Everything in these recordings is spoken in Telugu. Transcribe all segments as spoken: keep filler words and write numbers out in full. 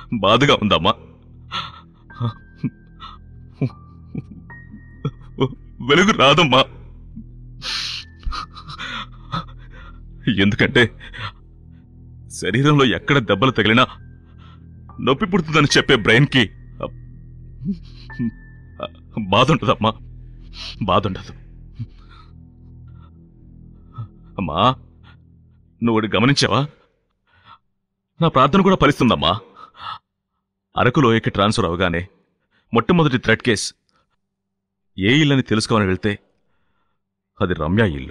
బాధగా ఉందమ్మా. వెలుగు రాదమ్మా. ఎందుకంటే శరీరంలో ఎక్కడ దెబ్బలు తగిలినా నొప్పి పుడుతుందని చెప్పే బ్రెయిన్కి బాధ ఉంటుందమ్మా, బాధ ఉండదు. అమ్మా, నువ్వు గమనించావా? నా ప్రార్థన కూడా ఫలిస్తుందమ్మా. అరకులోయకి ట్రాన్స్ఫర్ అవగానే మొట్టమొదటి థ్రెడ్ కేస్ ఏ ఇల్లని తెలుసుకోవాలని వెళ్తే అది రమ్య ఇల్లు.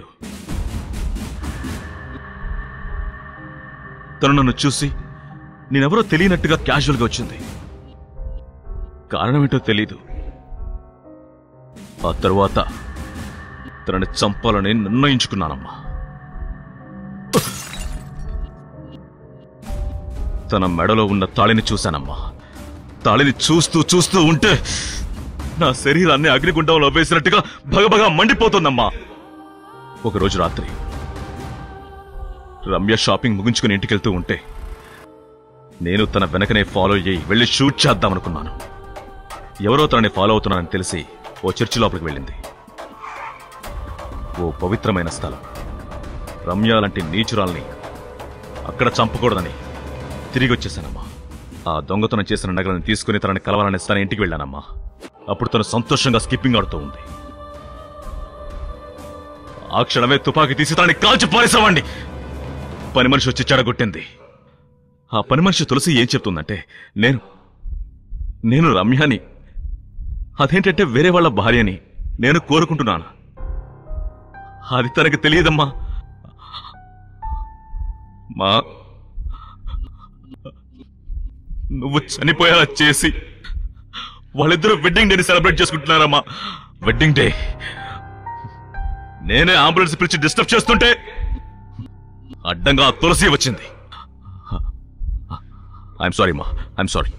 తను నన్ను చూసి నేనెవరో తెలియనట్టుగా క్యాజువల్గా వచ్చింది. కారణమేంటో తెలీదు. ఆ తరువాత తనని చంపాలని నిర్ణయించుకున్నానమ్మా. తన మెడలో ఉన్న తాళిని చూశానమ్మా. తాళిని చూస్తూ చూస్తూ ఉంటే నా శరీరాన్ని అగ్నిగుండంలో వేసినట్టుగా భగభగా మండిపోతుందమ్మా. ఒకరోజు రాత్రి రమ్య షాపింగ్ ముగించుకుని ఇంటికెళ్తూ ఉంటే నేను తన వెనకనే ఫాలో అయ్యి వెళ్ళి షూట్ చేద్దామనుకున్నాను. ఎవరో తనని ఫాలో అవుతున్నానని తెలిసి ఓ చర్చి లోపలికి వెళ్ళింది. ఓ పవిత్రమైన స్థలం. రమ్య లాంటి నీచురాల్ని అక్కడ చంపకూడదని తిరిగి వచ్చేశానమ్మా. ఆ దొంగతనం చేసిన నగలను తీసుకుని తనని కలవాలని తన ఇంటికి వెళ్ళానమ్మా. అప్పుడు తను సంతోషంగా స్కిప్పింగ్ ఆడుతూ ఉంది. ఆ క్షణమే తుపాకీ తీసి తనని కాల్చి పారేసామండి. పని మనిషి వచ్చి చెడగొట్టింది. ఆ పని మనిషి తులసి ఏం చెప్తుందంటే నేను నేను రమ్యాని, అదేంటంటే వేరే వాళ్ళ భార్యని నేను కోరుకుంటున్నాను. అది తనకు తెలియదమ్మా. మా నువ్వు చనిపోయేలా చేసి వాళ్ళిద్దరూ వెడ్డింగ్ డేని సెలబ్రేట్ చేసుకుంటున్నారమ్మా. వెడ్డింగ్ డే నేనే అంబులెన్స్ పిలిచి డిస్టర్బ్ చేస్తుంటే అడ్డంగా తులసి వచ్చింది. ఐఎమ్ సారీ మా, ఐఎమ్ సారీ.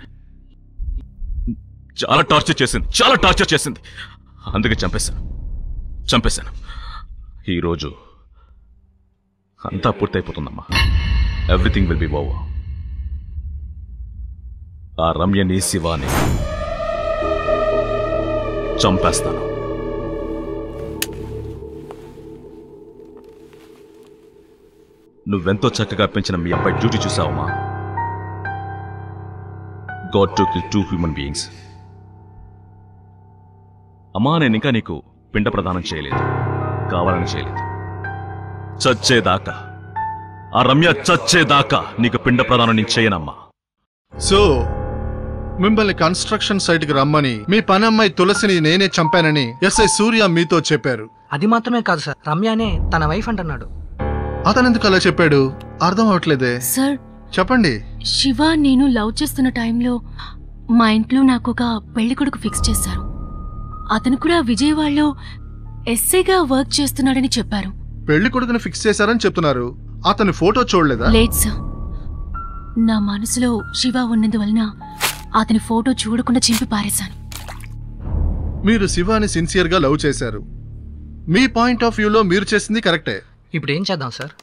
చాలా టార్చర్ చేసింది, చాలా టార్చర్ చేసింది. అందుకే చంపేశాను చంపేశాను ఈరోజు అంతా పూర్తయిపోతుందమ్మా. Everything will be over. ఆ రమ్యని శివాని చంపేస్తాను. నువ్వెంతో చక్కగా పెంచిన మీ అబ్బాయి డ్యూటీ చూసావమ్మా. Got to kill two human beings. అమ్మా, నేను ఇంకా నీకు పిండ ప్రదానం చేయలేదు, కావాలని చేయలేదు. చచ్చేదాకా, ఆ రమ్య చచ్చేదాకా నీకు పిండ ప్రదానం నేను చేయనమ్మా. సో మిమ్మల్ని కన్స్ట్రక్షన్ సైట్ కి రమ్మని మీ పని అమ్మాయి తులసిని నేనే చంపానని ఎస్ఐ సూర్య మీతో చెప్పారు. అది మాత్రమే కాదు సార్, రమ్యనే తన వైఫ్ అంటున్నాడు. అతను ఎందుకు అలా చెప్పాడు అర్థం అవట్లేదే. సార్ చెప్పండి. శివ నేను లవ్ చేస్తున్న టైంలో మా ఇంట్లో నాకు ఒక పెళ్లి కొడుకు ఫిక్స్ చేశారు. అతను కూడా విజయవాడలో ఎస్ఐగా వర్క్ చేస్తున్నాడని చెప్పారు. పెళ్లి కొడుకుని ఫిక్స్ చేశారని చెప్తున్నారు. అతని ఫోటో చూడలేదా? లేదు సార్, నా మనసులో శివ ఉన్నందువలన అతని ఫోటో చూడకుండా చింపి పారేశాను. మీరు శివాని సిన్సియర్ గా లవ్ చేశారు. మీ పాయింట్ ఆఫ్ వ్యూలో మీరు చేసింది కరెక్టే. ఇప్పుడు ఏం చేద్దాం సార్?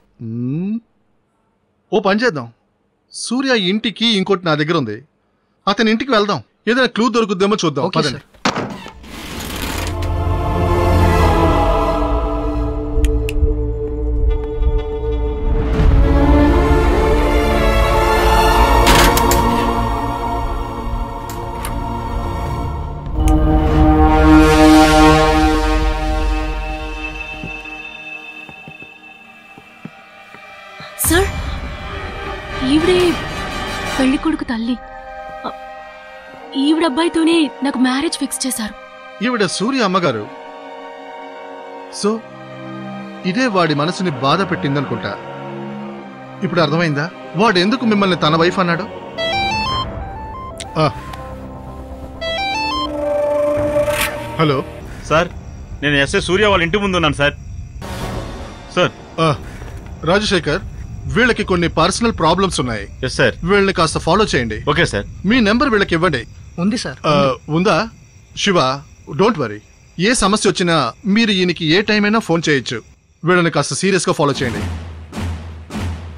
ఓ పని చేద్దాం. సూర్య ఇంటికి ఇంకోటి నా దగ్గర ఉంది. అతని ఇంటికి వెళ్దాం. ఏదైనా క్లూ దొరుకుద్దేమో చూద్దాం. పదండి. సార్, ఈవిడే పెళ్లి కొడుకు తల్లి. ఈవిడ అబ్బాయితోనే నాకు మ్యారేజ్ ఫిక్స్ చేశారు. ఈవిడ సూర్య అమ్మగారు. సో ఇదే వాడి మనసుని బాధ పెట్టిందనుకుంటా. ఇప్పుడు అర్థమైందా వాడు ఎందుకు మిమ్మల్ని తన వైఫ్ అన్నాడు? హలో సార్, నేను ఎస్ఏ సూర్య వాళ్ళ ఇంటి ముందు ఉన్నాను సార్. సార్ రాజశేఖర్, వీళ్ళకి కొన్ని పర్సనల్ ప్రాబ్లమ్స్ ఉన్నాయి. Yes sir. వీళ్ళని కాస్త ఫాలో చేయండి. Okay sir. మీ నెంబర్ వీళ్ళకి ఇవ్వండి. ఉంది సార్. ఉందా? Shiva, don't worry. ఏ సమస్య వచ్చినా మీరు ఈయనకి ఏ టైం అయినా ఫోన్ చేయొచ్చు. వీళ్ళని కాస్త సీరియస్ గా ఫాలో చేయండి.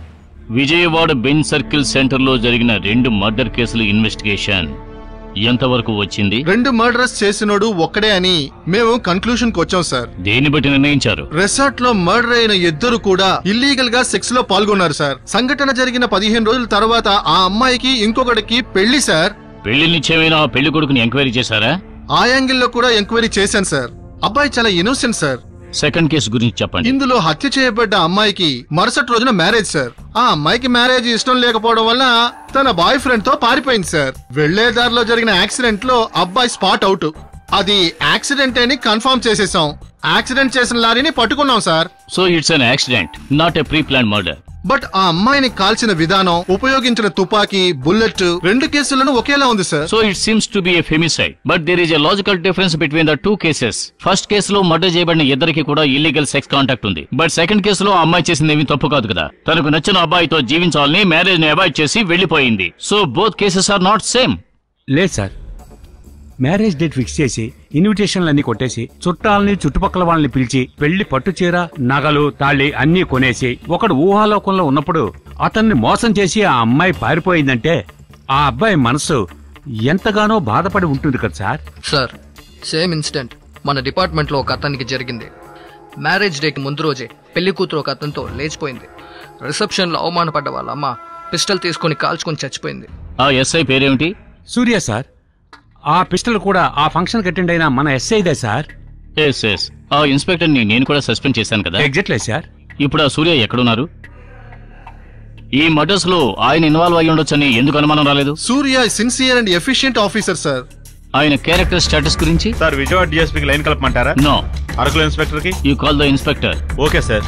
విజయవాడ బెంజ్ సర్కిల్ సెంటర్ లో జరిగిన రెండు మర్డర్ కేసుల ఇన్వెస్టిగేషన్ ఎంతవరకు వచ్చింది? రెండు మర్డర్స్ చేసినోడు ఒక్కడే అని మేము కన్క్లూషన్ కు వచ్చాం సార్. దేన్ని బట్టి నిర్ణయించారు? రిసార్ట్ లో మర్డర్ అయిన ఇద్దరు కూడా ఇల్లీగల్ గా సెక్స్ లో పాల్గొన్నారు సార్. సంఘటన జరిగిన పదిహేను రోజుల తర్వాత ఆ అమ్మాయికి ఇంకొకటికి పెళ్లి సార్. పెళ్లి నిశ్చయమైన ఆ పెళ్లి కొడుకుని ఎంక్వైరీ చేశారా? ఆ యాంగిల్ లో కూడా ఎంక్వైరీ చేశాను సార్. అబ్బాయి చాలా ఇన్నోసెంట్ సార్. సెకండ్ కేసు గురించి చెప్పండి. ఇందులో హత్య చేయబడ్డ అమ్మాయికి మరుసటి రోజున మ్యారేజ్ సార్. ఆ అమ్మాయికి మ్యారేజ్ ఇష్టం లేకపోవడం వల్ల తన బాయ్ ఫ్రెండ్ తో పారిపోయింది సార్. వెళ్లే దారిలో జరిగిన యాక్సిడెంట్ లో అబ్బాయి స్పాట్ అవుట్. అది యాక్సిడెంట్ అని కన్ఫర్మ్ చేసేసాం. యాక్సిడెంట్ చేసిన లారీని పట్టుకున్నాం sir. So it's an accident, not a pre plan murder. But ఆ అమ్మాయిని కాల్చిన విధానం, ఉపయోగించిన తుపాకీ, బుల్లెట్ రెండు కేసులను ఒకేలా ఉంది sir. So it seems to be a femicide, but there is a logical difference between the two cases. First కేసులో మర్డర్ చేయబడిన ఇద్దరికి కూడా ఇల్లీగల్ సెక్స్ కాంటాక్ట్ ఉంది. బట్ సెకండ్ కేసులో ఆ అమ్మాయి చేసింది ఏమీ తప్పు కాదు కదా. తనకు నచ్చిన అబ్బాయితో జీవించాలని మ్యారేజ్ ని అవాయిడ్ చేసి వెళ్లిపోయింది. So both cases are not same. లేదు సార్, మ్యారేజ్ డేట్ ఫిక్స్ చేసి ఇన్విటేషన్లన్నీ కొట్టేసి చుట్టాలని చుట్టుపక్కల వాళ్ళని పిలిచి పెళ్లి పట్టుచీర, నగలు, తాళి అన్నీ కొనేసి ఒకడు ఊహాలోకంలో ఉన్నప్పుడు అతన్ని మోసం చేసి ఆ అమ్మాయి పారిపోయిందంటే ఆ అబ్బాయి మనసు ఎంతగానో బాధపడి ఉంటుంది కదా సార్. సార్, సేమ్ ఇన్సిడెంట్ మన డిపార్ట్మెంట్ లో ఒక అతనికి జరిగింది. మ్యారేజ్ డేకి ముందు రోజే పెళ్లి కూతురు ఒక అతనితో లేచిపోయింది. రిసెప్షన్ లో అవమానపడ్డ వాళ్ళ అమ్మ పిస్టల్ తీసుకుని కాల్చుకుని చచ్చిపోయింది. ఆ ఎస్ఐ పేరేమిటి? సూర్య సార్. ఆ పిస్టల్ కూడా ఆ ఫంక్షన్ అటెండ్ అయిన మన ఎస్ఐదే సార్. ఎస్ ఎస్ ఆ ఇన్స్పెక్టర్ ని నేను కూడా సస్పెండ్ చేశాను కదా. Exactly sir. ఇప్పుడు ఆ సూర్య ఎక్కడున్నారు? ఈ మర్డర్స్ లో ఆయన ఇన్వాల్వ్ అయ్యి ఉండొచ్చని ఎందుకు అనుమానం రాలేదు? Surya sincere and efficient officer sir. ఆయన క్యారెక్టర్ స్టేటస్ గురించి? సార్, విజయవాడ డిఎస్పీకి లైన్ కలపమంటారా? నో. అరకుల ఇన్స్పెక్టర్ కి? You call the inspector. Okay sir.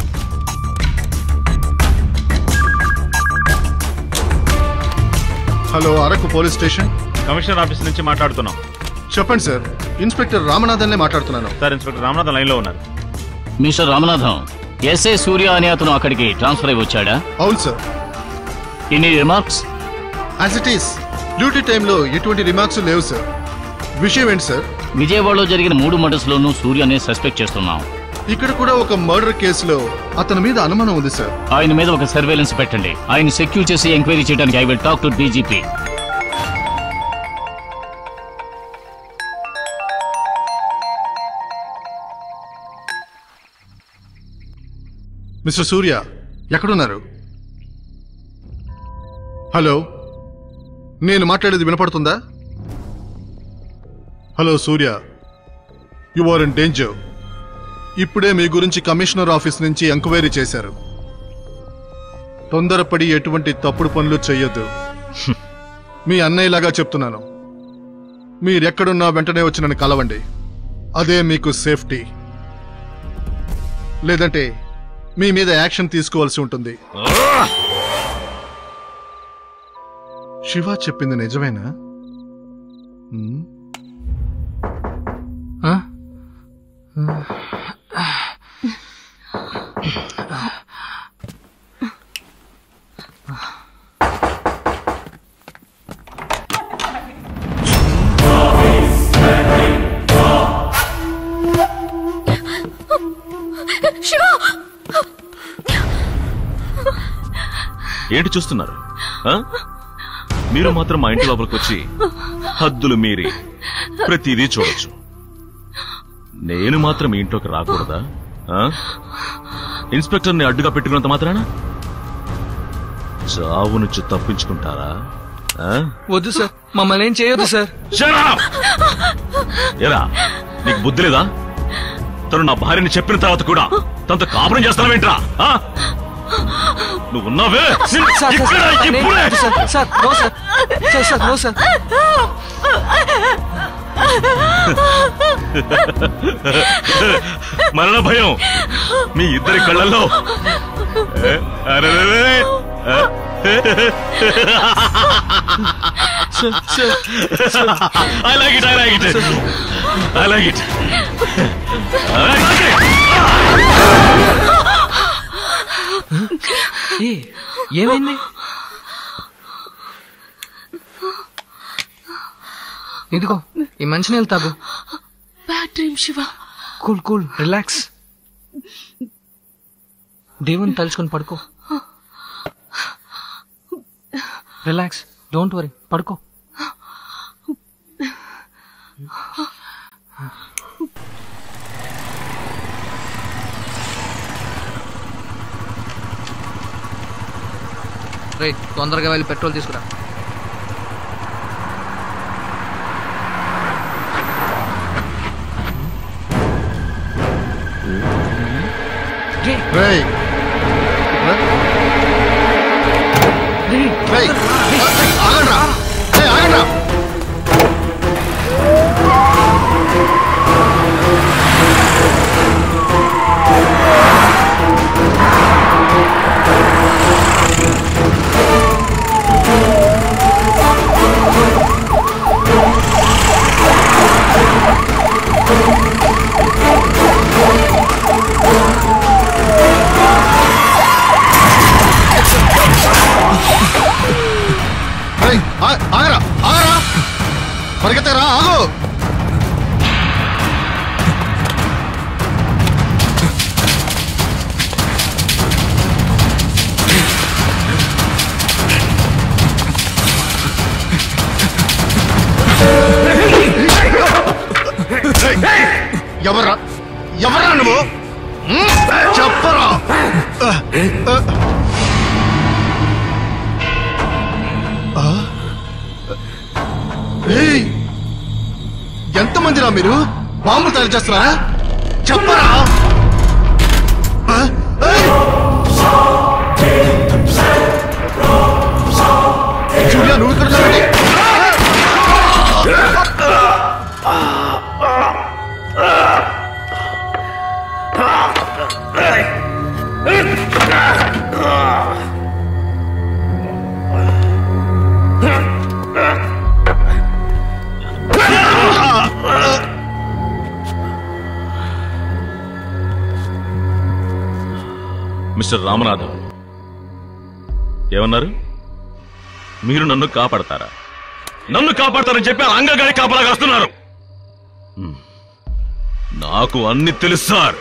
Hello, Araku police station. Commissioner office నుంచి మాట్లాడుతున్నాం. చెప్పండి సార్. ఇన్స్పెక్టర్ రామనాథన్ మాట్లాడుతున్నాను సార్. ఇన్స్పెక్టర్ రామనాథన్ లైన్ లో ఉన్నారు. మిస్టర్ రామనాథం, ఎస్ఐ సూర్య అనే అతను అక్కడికి ట్రాన్స్ఫర్ అయి వచ్చాడా? అవును సార్. Any remarks? As it is duty టైంలో ఎటువంటి రిమార్క్స్ లేవు సార్. విషయం ఏంటి సార్? విజయవాడలో జరిగిన మూడు మర్డర్స్ లోనూ సూర్యనే సస్పెక్ట్ చేస్తున్నాం. ఇక్కడ కూడా ఒక మర్డర్ కేసులో అతని మీద అనుమానం ఉంది సార్. ఆయన మీద ఒక సర్వేలెన్స్ పెట్టండి. ఆయన సెక్యూర్ చేసి ఎంక్వైరీ చేయడానికి I will talk to DGP. Mister Surya ఎక్కడున్నారు? హలో, నేను మాట్లాడేది వినపడుతుందా? Hello Surya, you are in danger. ఇప్పుడే మీ గురించి కమిషనర్ ఆఫీస్ నుంచి ఎంక్వైరీ చేశారు. తొందరపడి ఎటువంటి తప్పుడు పనులు చెయ్యొద్దు. మీ అన్నయ్యలాగా చెప్తున్నాను. మీరెక్కడున్నా వెంటనే వచ్చి నన్ను కలవండి. అదే మీకు సేఫ్టీ. లేదంటే మీ మీద యాక్షన్ తీసుకోవాల్సి ఉంటుంది. శివ చెప్పింది నిజమేనా? ఏంటి చూస్తున్నారు? మీరు మాత్రం మా ఇంటి లోపలికి వచ్చి హద్దులు మీరి ప్రతిదీ చూడొచ్చు. నేను మాత్రం ఈ ఇంట్లోకి రాకూడదా? ఇన్స్పెక్టర్ని అడ్డుగా పెట్టుకున్నంత మాత్రాన చావు నుంచి తప్పించుకుంటారా? వద్దు సార్, మమ్మల్ని ఏం చేయొద్దు సార్. ఎరా, నీకు బుద్ధి లేదా? తను నా భార్యని చెప్పిన తర్వాత కూడా తనతో కాపురం చేస్తావేంట్రా? నువ్వు ఉన్నావే. మరణ భయం మీ ఇద్దరి కళ్ళల్లో. I like it, I like it. I like it. I like it. ఏమైంది? ఇదిగో ఈ మంచినీళ్ళు తాగు. Bad dream Shiva. Cool cool relax. దేవుని తలుచుకొని పడుకో. రిలాక్స్, డోంట్ వరీ, పడుకో. రే, తొందరగా వెళ్ళి పెట్రోల్ తీసుకురా. రేయ్ రేయ్ ఆగండ్రా, రేయ్ ఆగండ్రా. ఆగరా ఆగరా, పరిగెత్తరా, ఆగు. ఎవరా ఎవరా నువ్వు? చెప్పరా. ఎంతమందిరా మీరు? బాంబు తయారు చేస్తారా? చెప్పరా. జూలియా, నువ్వు ఇక్కడ ఉన్నావేంటి? మిస్టర్ రామనాథం, ఏమన్నారు? మీరు నన్ను కాపాడతారా? నన్ను కాపాడతారని చెప్పి అంగగానే కాపలా కాస్తున్నారు. నాకు అన్ని తెలుసు సార్.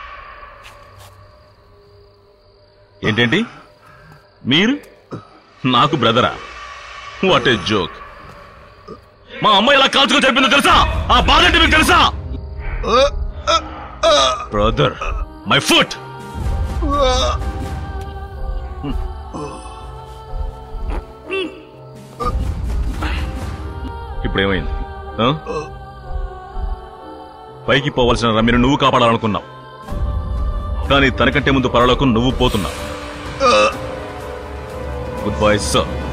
ఏంటేంటి మీరు నాకు బ్రదరా? What a joke. మా అమ్మాయి ఎలా కాల్చుకొని చెప్పిందో తెలుసా? ఆ బాధ అంటే మీకు తెలుసా? Brother, my foot. ఇప్పుడేమైంది? పైకి పోవాల్సిన రమ్యను నువ్వు కాపాడాలనుకున్నావు, కానీ తనకంటే ముందు పరలోకం నువ్వు పోతున్నావు. Good bye sir.